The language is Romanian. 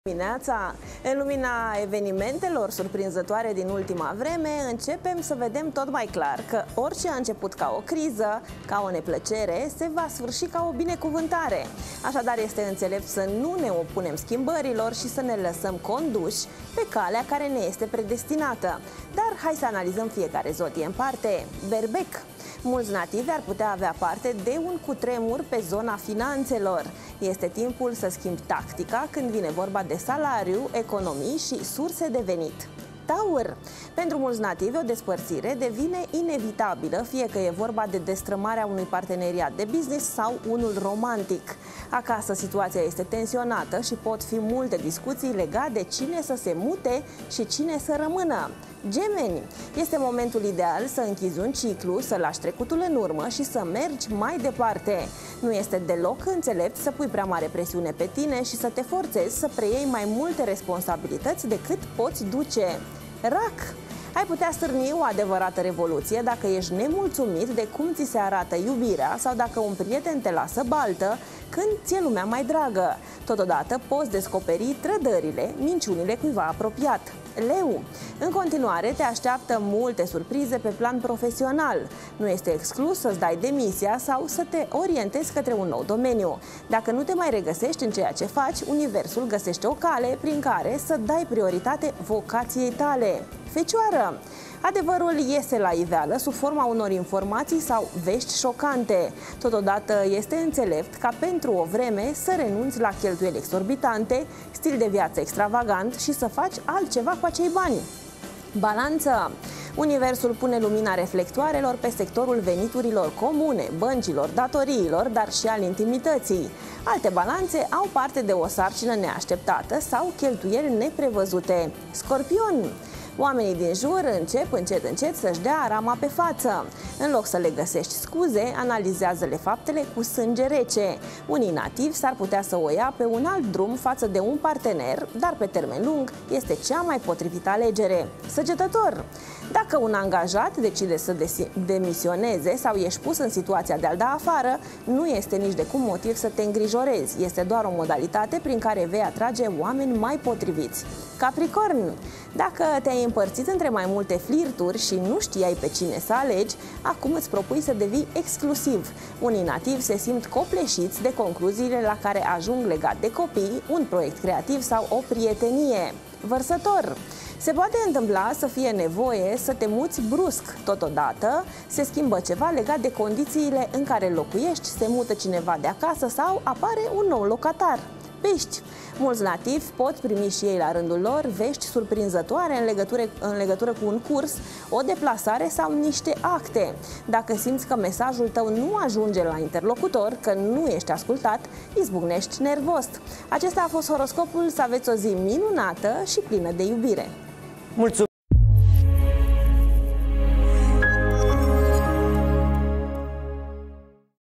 Dimineața, în lumina evenimentelor surprinzătoare din ultima vreme, începem să vedem tot mai clar că orice a început ca o criză, ca o neplăcere, se va sfârși ca o binecuvântare. Așadar, este înțelept să nu ne opunem schimbărilor și să ne lăsăm conduși pe calea care ne este predestinată. Dar hai să analizăm fiecare zodie în parte. Berbec. Mulți nativi ar putea avea parte de un cutremur pe zona finanțelor. Este timpul să schimbi tactica când vine vorba de salariu, economii și surse de venit. Taur. Pentru mulți nativi, o despărțire devine inevitabilă, fie că e vorba de destrămarea unui parteneriat de business sau unul romantic. Acasă situația este tensionată și pot fi multe discuții legate de cine să se mute și cine să rămână. Gemeni. Este momentul ideal să închizi un ciclu, să lași trecutul în urmă și să mergi mai departe. Nu este deloc înțelept să pui prea mare presiune pe tine și să te forțezi să preiei mai multe responsabilități decât poți duce. Rac. Ai putea stârni o adevărată revoluție dacă ești nemulțumit de cum ți se arată iubirea sau dacă un prieten te lasă baltă când ți-e lumea mai dragă. Totodată poți descoperi trădările, minciunile cuiva apropiat. Leu. În continuare te așteaptă multe surprize pe plan profesional. Nu este exclus să-ți dai demisia sau să te orientezi către un nou domeniu. Dacă nu te mai regăsești în ceea ce faci, universul găsește o cale prin care să dai prioritate vocației tale. Fecioară. Adevărul iese la iveală sub forma unor informații sau vești șocante. Totodată este înțelept ca pentru o vreme să renunți la cheltuieli exorbitante, stil de viață extravagant și să faci altceva cu acei bani. Balanță. Universul pune lumina reflectoarelor pe sectorul veniturilor comune, băncilor, datoriilor, dar și al intimității. Alte balanțe au parte de o sarcină neașteptată sau cheltuieli neprevăzute. Scorpion. Oamenii din jur încep încet să-și dea rama pe față. În loc să le găsești scuze, analizează-le faptele cu sânge rece. Unii nativi s-ar putea să o ia pe un alt drum față de un partener, dar pe termen lung este cea mai potrivită alegere. Săgetător. Dacă un angajat decide să demisioneze sau ești pus în situația de a-l da afară, nu este nici de cum motiv să te îngrijorezi. Este doar o modalitate prin care vei atrage oameni mai potriviți. Capricorn. Dacă te-ai împărțit între mai multe flirturi și nu știai pe cine să alegi, acum îți propui să devii exclusiv. Unii nativi se simt copleșiți de concluziile la care ajung legat de copii, un proiect creativ sau o prietenie. Vărsător. Se poate întâmpla să fie nevoie să te muți brusc. Totodată se schimbă ceva legat de condițiile în care locuiești, se mută cineva de acasă sau apare un nou locatar. Pești. Mulți nativi pot primi și ei la rândul lor vești surprinzătoare în legătură cu un curs, o deplasare sau niște acte. Dacă simți că mesajul tău nu ajunge la interlocutor, că nu ești ascultat, izbucnești nervos. Acesta a fost horoscopul, să aveți o zi minunată și plină de iubire. Mulțumesc!